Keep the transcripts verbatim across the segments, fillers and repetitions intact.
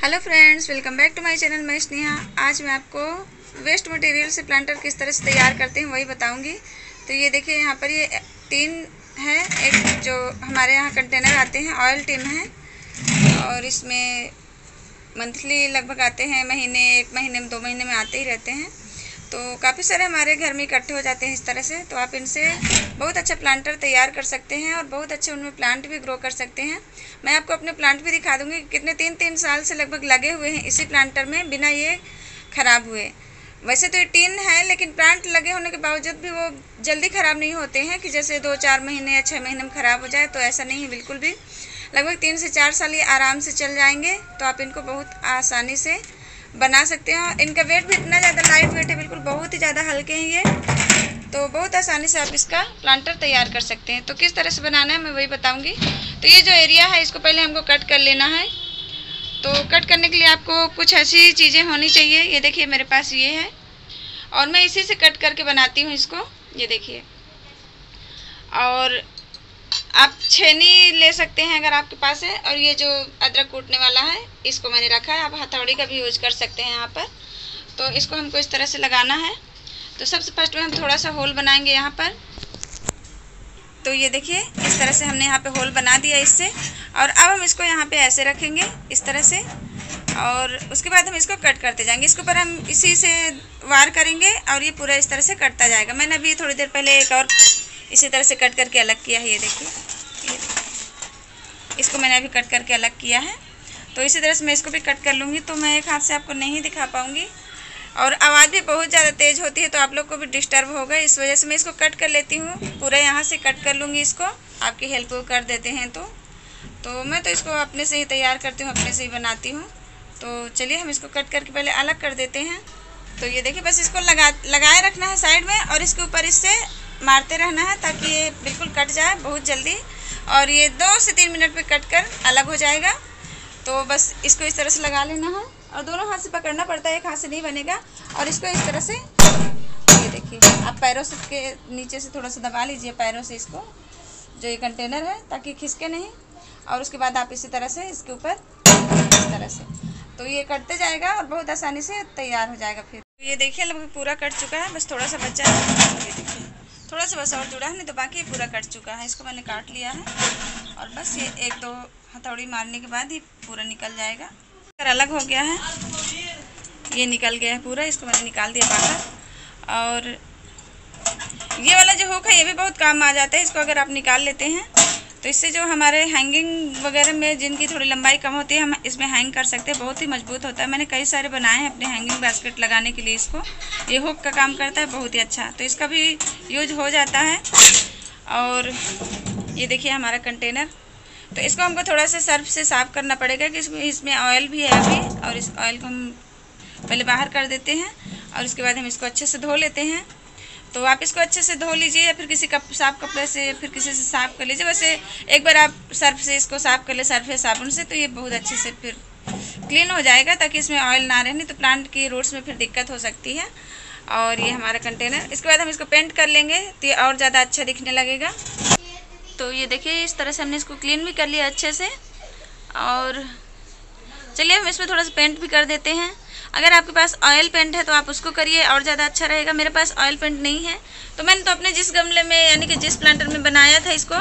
Hello friends, welcome back to my channel. मैं स्नेहा। आज मैं आपको वेस्ट मटेरियल से प्लांटर किस तरह से तैयार करते हैं वही बताऊंगी। तो ये देखिए, यहाँ पर ये टीन है, एक जो हमारे यहाँ कंटेनर आते हैं ऑयल टीन है, और इसमें मंथली लगभग आते हैं, महीने एक महीने में दो महीने में आते ही रहते हैं। तो काफ़ी सारे हमारे घर में इकट्ठे हो जाते हैं इस तरह से। तो आप इनसे बहुत अच्छा प्लांटर तैयार कर सकते हैं और बहुत अच्छे उनमें प्लांट भी ग्रो कर सकते हैं। मैं आपको अपने प्लांट भी दिखा दूंगी, कितने तीन तीन साल से लगभग लगे हुए हैं इसी प्लांटर में बिना ये ख़राब हुए। वैसे तो ये टीन है, लेकिन प्लांट लगे होने के बावजूद भी वो जल्दी ख़राब नहीं होते हैं कि जैसे दो चार महीने या छः महीने में ख़राब हो जाए, तो ऐसा नहीं है बिल्कुल भी। लगभग तीन से चार साल ये आराम से चल जाएंगे। तो आप इनको बहुत आसानी से बना सकते हैं। इनका वेट भी इतना ज़्यादा लाइट वेट है, बिल्कुल बहुत ही ज़्यादा हल्के हैं ये। तो बहुत आसानी से आप इसका प्लांटर तैयार कर सकते हैं। तो किस तरह से बनाना है मैं वही बताऊंगी। तो ये जो एरिया है इसको पहले हमको कट कर लेना है। तो कट करने के लिए आपको कुछ ऐसी चीज़ें होनी चाहिए। ये देखिए मेरे पास ये है, और मैं इसी से कट करके बनाती हूँ इसको। ये देखिए, और आप छेनी ले सकते हैं अगर आपके पास है। और ये जो अदरक कूटने वाला है इसको मैंने रखा है। आप हथौड़ी का भी यूज कर सकते हैं यहाँ पर। तो इसको हमको इस तरह से लगाना है। तो सबसे फर्स्ट में हम थोड़ा सा होल बनाएंगे यहाँ पर। तो ये देखिए, इस तरह से हमने यहाँ पे होल बना दिया इससे। और अब हम इसको यहाँ पे ऐसे रखेंगे इस तरह से, और उसके बाद हम इसको कट करते जाएंगे। इसके ऊपर हम इसी से वार करेंगे और ये पूरा इस तरह से कटता जाएगा। मैंने अभी थोड़ी देर पहले एक और इसी तरह से कट करके अलग किया है। ये देखिए, ये इसको मैंने अभी कट करके अलग किया है। तो इसी तरह से मैं इसको भी कट कर लूँगी। तो मैं एक हाथ से आपको नहीं दिखा पाऊँगी, और आवाज़ भी बहुत ज़्यादा तेज़ होती है तो आप लोग को भी डिस्टर्ब होगा। इस वजह से मैं इसको कट कर लेती हूँ, पूरा यहाँ से कट कर लूँगी इसको। आपकी हेल्प कर देते हैं तो तो मैं तो इसको अपने से ही तैयार करती हूँ, अपने से ही बनाती हूँ। तो चलिए हम इसको कट करके पहले अलग कर देते हैं। तो ये देखिए, बस इसको लगा लगाए रखना है साइड में, और इसके ऊपर इससे मारते रहना है ताकि ये बिल्कुल कट जाए बहुत जल्दी। और ये दो से तीन मिनट में कट कर अलग हो जाएगा। तो बस इसको इस तरह से लगा लेना है, और दोनों हाथ से पकड़ना पड़ता है, एक हाथ से नहीं बनेगा। और इसको इस तरह से, ये देखिए, आप पैरों से के नीचे से थोड़ा सा दबा लीजिए पैरों से इसको, जो ये कंटेनर है, ताकि खिसके नहीं। और उसके बाद आप इसी तरह से इसके ऊपर इस तरह से, तो ये कटते जाएगा और बहुत आसानी से तैयार हो जाएगा। फिर ये देखिए, लगभग पूरा कट चुका है, बस थोड़ा सा बचा है। ये देखिए, थोड़ा सा बस और जुड़ा है, नहीं तो बाकी पूरा कट चुका है। इसको मैंने काट लिया है, और बस ये एक दो हथौड़ी मारने के बाद ही पूरा निकल जाएगा। अलग हो गया है, ये निकल गया है पूरा। इसको मैंने निकाल दिया बाहर। और ये वाला जो हुक है ये भी बहुत काम आ जाता है। इसको अगर आप निकाल लेते हैं तो इससे जो हमारे हैंगिंग वगैरह में जिनकी थोड़ी लंबाई कम होती है, हम इसमें हैंग कर सकते हैं। बहुत ही मजबूत होता है। मैंने कई सारे बनाए हैं अपने हैंगिंग बास्केट लगाने के लिए। इसको ये हुक का काम करता है बहुत ही अच्छा। तो इसका भी यूज हो जाता है। और ये देखिए हमारा कंटेनर। तो इसको हमको थोड़ा सा सर्फ से साफ़ करना पड़ेगा कि इसमें इसमें ऑयल भी है अभी। और इस ऑयल को हम पहले बाहर कर देते हैं, और उसके बाद हम इसको अच्छे से धो लेते हैं। तो आप इसको अच्छे से धो लीजिए, या फिर किसी कप साफ कपड़े से, या फिर किसी से साफ़ कर लीजिए। वैसे एक बार आप सर्फ से इसको साफ़ कर ले, सर्फ या साबुन से, तो ये बहुत अच्छे से फिर क्लीन हो जाएगा, ताकि इसमें ऑयल ना रहे, नहीं तो प्लांट की रूट्स में फिर दिक्कत हो सकती है। और ये हमारा कंटेनर। इसके बाद हम इसको पेंट कर लेंगे तो ये और ज़्यादा अच्छा दिखने लगेगा। तो ये देखिए, इस तरह से हमने इसको क्लीन भी कर लिया अच्छे से। और चलिए हम इसमें थोड़ा सा पेंट भी कर देते हैं। अगर आपके पास ऑयल पेंट है तो आप उसको करिए, और ज़्यादा अच्छा रहेगा। मेरे पास ऑयल पेंट नहीं है, तो मैंने तो अपने जिस गमले में, यानी कि जिस प्लांटर में बनाया था इसको,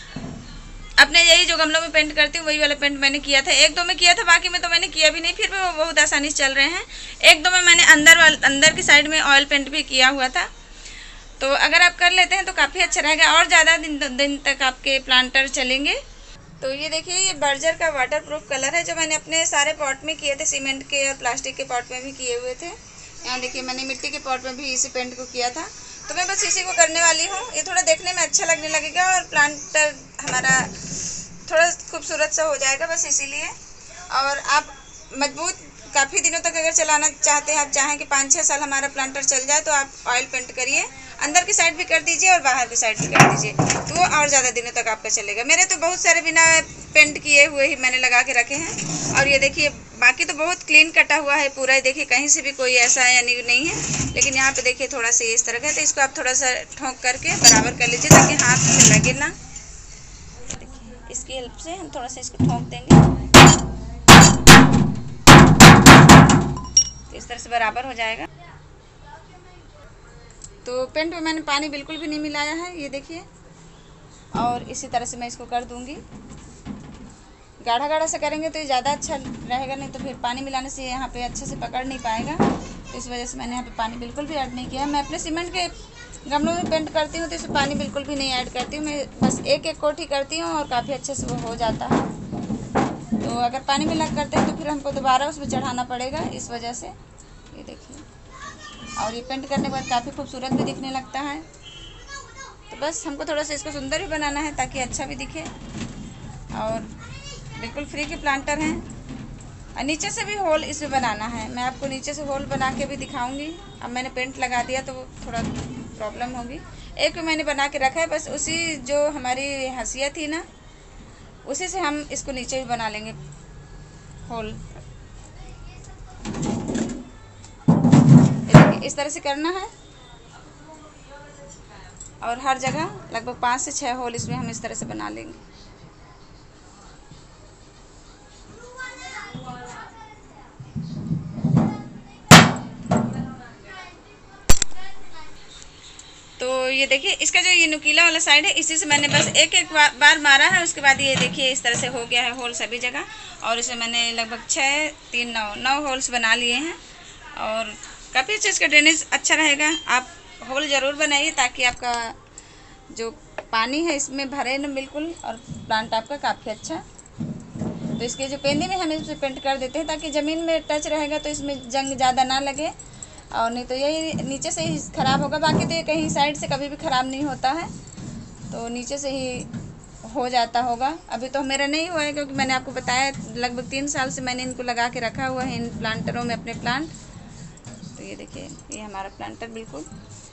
अपने यही जो गमलों में पेंट करती हूँ वही वाला पेंट मैंने किया था। एक दो में किया था, बाकी में तो मैंने किया भी नहीं। फिर भी वो बहुत आसानी से चल रहे हैं। एक दो में मैंने अंदर वाल अंदर की साइड में ऑयल पेंट भी किया हुआ था। तो अगर आप कर लेते हैं तो काफ़ी अच्छा रहेगा, और ज़्यादा दिन दिन तक आपके प्लांटर चलेंगे। तो ये देखिए, ये बर्जर का वाटर प्रूफ कलर है, जो मैंने अपने सारे पॉट में किए थे, सीमेंट के और प्लास्टिक के पॉट में भी किए हुए थे। यहाँ देखिए, मैंने मिट्टी के पॉट में भी इसी पेंट को किया था। तो मैं बस इसी को करने वाली हूँ। ये थोड़ा देखने में अच्छा लगने लगेगा, और प्लांटर हमारा थोड़ा खूबसूरत सा हो जाएगा, बस इसीलिए। और आप मजबूत काफ़ी दिनों तक अगर चलाना चाहते हैं, आप चाहें कि पाँच छः साल हमारा प्लांटर चल जाए, तो आप ऑयल पेंट करिए। अंदर की साइड भी कर दीजिए और बाहर की साइड भी कर दीजिए, तो वो और ज़्यादा दिनों तक आपका चलेगा। मेरे तो बहुत सारे बिना पेंट किए हुए ही मैंने लगा के रखे हैं। और ये देखिए, बाकी तो बहुत क्लीन कटा हुआ है पूरा। देखिए, कहीं से भी कोई ऐसा यानी नहीं है, लेकिन यहाँ पे देखिए थोड़ा सा इस तरह का है। तो इसको आप थोड़ा सा ठोक करके बराबर कर लीजिए, ताकि हाथ में लगे ना। देखिए, इसकी हेल्प से हम थोड़ा सा इसको ठोक देंगे। तो इस तरह से बराबर हो जाएगा। तो पेंट में मैंने पानी बिल्कुल भी नहीं मिलाया है, ये देखिए। और इसी तरह से मैं इसको कर दूंगी। गाढ़ा गाढ़ा से करेंगे तो ये ज़्यादा अच्छा रहेगा, नहीं तो फिर पानी मिलाने से यहाँ पे अच्छे से पकड़ नहीं पाएगा। तो इस वजह से मैंने यहाँ पे पानी बिल्कुल भी ऐड नहीं किया है। मैं अपने सीमेंट के गमलों में पेंट करती हूँ तो इसमें पानी बिल्कुल भी नहीं ऐड करती हूँ। मैं बस एक एक कोट ही करती हूँ और काफ़ी अच्छे से वो हो जाता है। तो अगर पानी मिला करते हैं तो फिर हमको दोबारा उसमें चढ़ाना पड़ेगा, इस वजह से। ये देखिए, और ये पेंट करने के बाद काफ़ी खूबसूरत भी दिखने लगता है। तो बस हमको थोड़ा सा इसको सुंदर भी बनाना है ताकि अच्छा भी दिखे। और बिल्कुल फ्री के प्लांटर हैं। और नीचे से भी होल इसमें बनाना है, मैं आपको नीचे से होल बना के भी दिखाऊंगी। अब मैंने पेंट लगा दिया तो थोड़ा प्रॉब्लम होगी। एक मैंने बना के रखा है, बस उसी जो हमारी हंसिया थी ना, उसी से हम इसको नीचे भी बना लेंगे होल। इस तरह से करना है और हर जगह लगभग पाँच से छः होल इसमें हम इस तरह से बना लेंगे। तो ये देखिए, इसका जो ये नुकीला वाला साइड है, इसी से मैंने बस एक एक बार मारा है। उसके बाद ये देखिए इस तरह से हो गया है होल सभी जगह। और इसमें मैंने लगभग छः तीन नौ नौ होल्स बना लिए हैं। और काफ़ी अच्छा इसका ड्रेनेज अच्छा रहेगा। आप होल ज़रूर बनाइए ताकि आपका जो पानी है इसमें भरे न बिल्कुल, और प्लांट आपका काफ़ी अच्छा। तो इसके जो पेंदी में हम इसमें पेंट कर देते हैं ताकि ज़मीन में टच रहेगा तो इसमें जंग ज़्यादा ना लगे, और नहीं तो यही नीचे से ही ख़राब होगा। बाकी तो ये कहीं साइड से कभी भी ख़राब नहीं होता है, तो नीचे से ही हो जाता होगा। अभी तो मेरा नहीं हुआ है क्योंकि मैंने आपको बताया लगभग तीन साल से मैंने इनको लगा के रखा हुआ है इन प्लांटरों में अपने प्लांट। तो ये देखिए, ये हमारा प्लांटर बिल्कुल।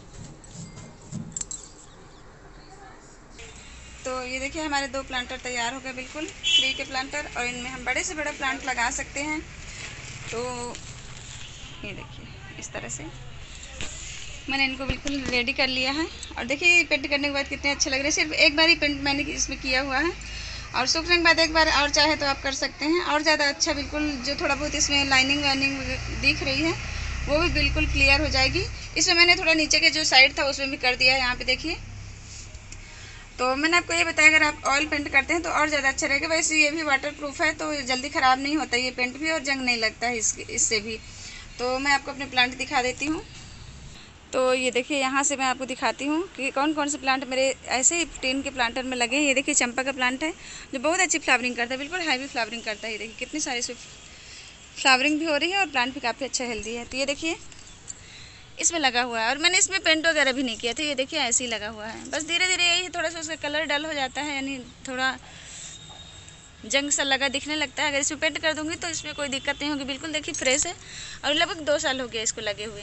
तो ये देखिए हमारे दो प्लांटर तैयार हो गए, बिल्कुल फ्री के प्लांटर। और इनमें हम बड़े से बड़ा प्लांट लगा सकते हैं। तो ये देखिए इस तरह से मैंने इनको बिल्कुल रेडी कर लिया है। और देखिए पेंट करने के बाद कितने अच्छे लग रहे हैं। सिर्फ एक बार ही पेंट मैंने इसमें किया हुआ है, और सूखने के बाद एक बार और चाहे तो आप कर सकते हैं और ज़्यादा अच्छा। बिल्कुल जो थोड़ा बहुत इसमें लाइनिंग वाइनिंग दिख रही है वो भी बिल्कुल क्लियर हो जाएगी। इसमें मैंने थोड़ा नीचे के जो साइड था उसमें भी कर दिया है, यहाँ पे देखिए। तो मैंने आपको ये बताया अगर आप ऑयल पेंट करते हैं तो और ज़्यादा अच्छा रहेगा। वैसे ये भी वाटर प्रूफ है तो जल्दी ख़राब नहीं होता ये पेंट भी, और जंग नहीं लगता है इसके इससे भी। तो मैं आपको अपने प्लांट दिखा देती हूँ। तो ये देखिए यहाँ से मैं आपको दिखाती हूँ कि कौन कौन से प्लांट मेरे ऐसे ही टीन के प्लांटर में लगे हैं। ये देखिए चंपा का प्लांट है जो बहुत अच्छी फ्लावरिंग करता है, बिल्कुल हैवी फ्लावरिंग करता है। ये देखिए कितनी सारी इसमें फ्लावरिंग भी हो रही है और प्लांट भी काफ़ी अच्छा हेल्दी है। तो ये देखिए इसमें लगा हुआ है, और मैंने इसमें पेंट वगैरह भी नहीं किया था। ये देखिए ऐसे ही लगा हुआ है, बस धीरे धीरे यही थोड़ा सा उसका कलर डल हो जाता है, यानी थोड़ा जंग सा लगा दिखने लगता है। अगर इसमें पेंट कर दूंगी तो इसमें कोई दिक्कत नहीं होगी। बिल्कुल देखिए फ्रेश है, और लगभग दो साल हो गया इसको लगे हुए।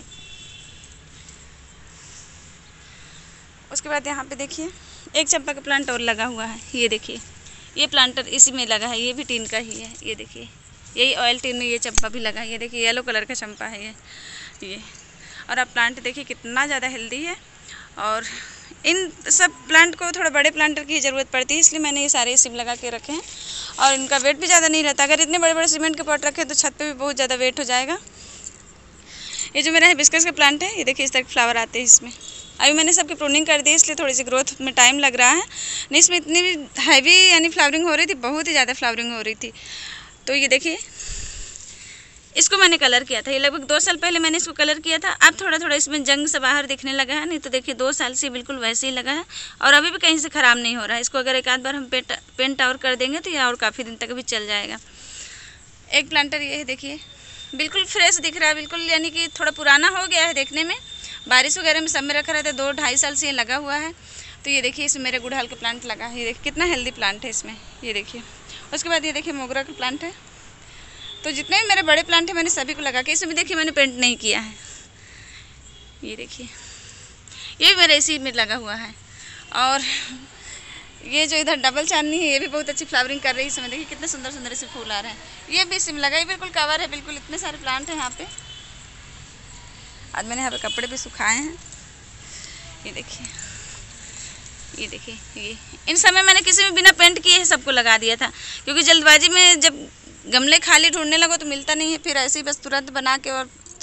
उसके बाद यहाँ पे देखिए एक चंपा का प्लांट और लगा हुआ है। ये देखिए ये प्लांटर इसी में लगा है, ये भी टीन का ही है। ये देखिए यही ऑयल टीन में ये चंपा भी लगा है। ये देखिए येलो कलर का चंपा है ये ये और अब प्लांट देखिए कितना ज़्यादा हेल्दी है। और इन सब प्लांट को थोड़ा बड़े प्लांटर की ज़रूरत पड़ती है, इसलिए मैंने ये सारे सिम लगा के रखे हैं। और इनका वेट भी ज़्यादा नहीं रहता। अगर इतने बड़े बड़े सीमेंट के पॉट रखे तो छत पे भी बहुत ज़्यादा वेट हो जाएगा। ये जो मेरा हिबिस्कस का प्लांट है, ये देखिए इस तरह फ्लावर आते हैं इसमें। अभी मैंने सबकी प्रूनिंग कर दी इसलिए थोड़ी सी ग्रोथ में टाइम लग रहा है। नहीं इसमें इतनी भी हैवी यानी फ्लावरिंग हो रही थी, बहुत ही ज़्यादा फ्लावरिंग हो रही थी। तो ये देखिए इसको मैंने कलर किया था, ये लगभग दो साल पहले मैंने इसको कलर किया था। अब थोड़ा थोड़ा इसमें जंग से बाहर दिखने लगा है, नहीं तो देखिए दो साल से बिल्कुल वैसे ही लगा है और अभी भी कहीं से ख़राब नहीं हो रहा है। इसको अगर एक आध बार हम पेंट पेंट और कर देंगे तो ये और काफ़ी दिन तक भी चल जाएगा। एक प्लांटर ये है देखिए बिल्कुल फ्रेश दिख रहा है, बिल्कुल यानी कि थोड़ा पुराना हो गया है देखने में, बारिश वगैरह में सब में रखा रहता है। दो ढाई साल से ये लगा हुआ है। तो ये देखिए इसमें मेरे गुड़हल का प्लांट लगा है, ये देखिए कितना हेल्दी प्लांट है इसमें। ये देखिए उसके बाद ये देखिए मोगरा का प्लांट है। तो जितने भी मेरे बड़े प्लांट हैं मैंने सभी को लगा के, इसमें देखिए मैंने पेंट नहीं किया है। ये देखिए ये भी मेरे इसी में लगा हुआ है। और ये जो इधर डबल चांदनी है ये भी बहुत अच्छी फ्लावरिंग कर रही है इसमें। देखिए कितने सुंदर सुंदर से फूल आ रहे हैं। ये भी सिम लगा, ये बिल्कुल कवर है, बिल्कुल इतने सारे प्लांट हैं यहाँ पे। आज मैंने यहाँ पे कपड़े भी सुखाए हैं। ये देखिए ये देखिए ये इन समय मैंने किसी में बिना पेंट किए ही सबको लगा दिया था, क्योंकि जल्दबाजी में जब गमले खाली ढूंढने लगो तो मिलता नहीं है, फिर ऐसे ही बस तुरंत बना के और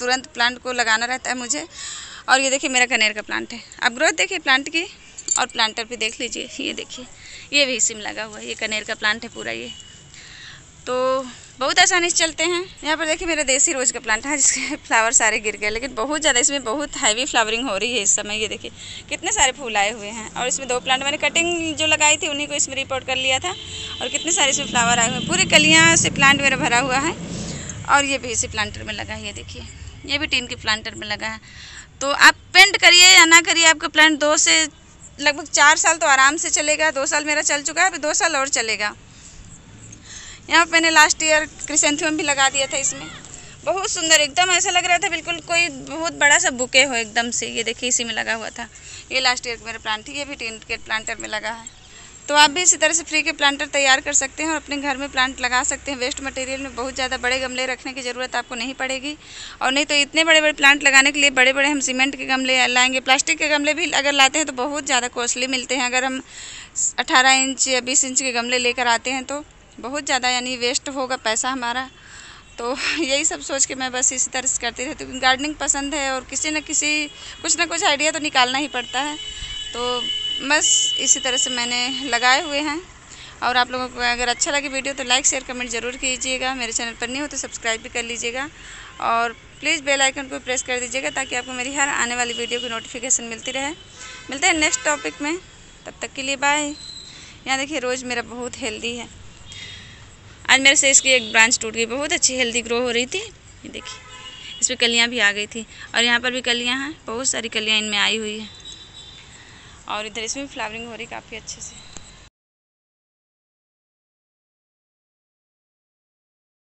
तुरंत प्लांट को लगाना रहता है मुझे। और ये देखिए मेरा कनेर का प्लांट है। अब ग्रोथ देखिए प्लांट की, और प्लांटर भी देख लीजिए, ये देखिए ये भी इसी में लगा हुआ है। ये कनेर का प्लांट है पूरा, ये तो बहुत आसानी से चलते हैं। यहाँ पर देखिए मेरा देसी रोज़ का प्लांट है जिसके फ्लावर सारे गिर गए, लेकिन बहुत ज़्यादा इसमें बहुत हैवी फ्लावरिंग हो रही है इस समय। ये देखिए कितने सारे फूल आए हुए हैं। और इसमें दो प्लांट मैंने कटिंग जो लगाई थी उन्हीं को इसमें रिपोर्ट कर लिया था, और कितने सारे इसमें फ्लावर आए हुए हैं। पूरी कलियाँ से प्लांट मेरा भरा हुआ है। और ये भी इसी प्लांटर में लगा है, ये देखिए ये भी टीन के प्लांटर में लगा है। तो आप पेंट करिए या ना करिए, आपका प्लांट दो से लगभग चार साल तो आराम से चलेगा। दो साल मेरा चल चुका है, अभी दो साल और चलेगा। यहाँ पर मैंने लास्ट ईयर क्रिसेंथियम भी लगा दिया था इसमें, बहुत सुंदर, एकदम ऐसा लग रहा था बिल्कुल कोई बहुत बड़ा सा बुके हो एकदम से। ये देखिए इसी में लगा हुआ था, ये लास्ट ईयर मेरा प्लांट थी। ये भी टीन के प्लांटर में लगा है। तो आप भी इसी तरह से फ्री के प्लांटर तैयार कर सकते हैं और अपने घर में प्लांट लगा सकते हैं। वेस्ट मटेरियल में बहुत ज़्यादा बड़े गमले रखने की ज़रूरत आपको नहीं पड़ेगी। और नहीं तो इतने बड़े बड़े प्लांट लगाने के लिए बड़े बड़े हम सीमेंट के गमले लाएंगे। प्लास्टिक के गमले भी अगर लाते हैं तो बहुत ज़्यादा कॉस्टली मिलते हैं। अगर हम अठारह इंच या बीस इंच के गमले लेकर आते हैं तो बहुत ज़्यादा यानी वेस्ट होगा पैसा हमारा। तो यही सब सोच के मैं बस इसी तरह से करती रहती हूँ। गार्डनिंग पसंद है और किसी न किसी कुछ ना कुछ आइडिया तो निकालना ही पड़ता है। तो बस इसी तरह से मैंने लगाए हुए हैं। और आप लोगों को अगर अच्छा लगे वीडियो तो लाइक शेयर कमेंट ज़रूर कीजिएगा। मेरे चैनल पर नहीं हो तो सब्सक्राइब भी कर लीजिएगा, और प्लीज़ बेल आइकन को प्रेस कर दीजिएगा ताकि आपको मेरी हर आने वाली वीडियो की नोटिफिकेशन मिलती रहे। मिलते हैं नेक्स्ट टॉपिक में, तब तक के लिए बाय। यहाँ देखिए रोज़ मेरा बहुत हेल्दी है। आज मेरे से इसकी एक ब्रांच टूट गई, बहुत अच्छी हेल्दी ग्रो हो रही थी। ये देखिए इसमें कलियाँ भी आ गई थी, और यहाँ पर भी कलियाँ हैं, बहुत सारी कलियाँ इनमें आई हुई हैं। और इधर इसमें भी फ्लावरिंग हो रही काफ़ी अच्छे से।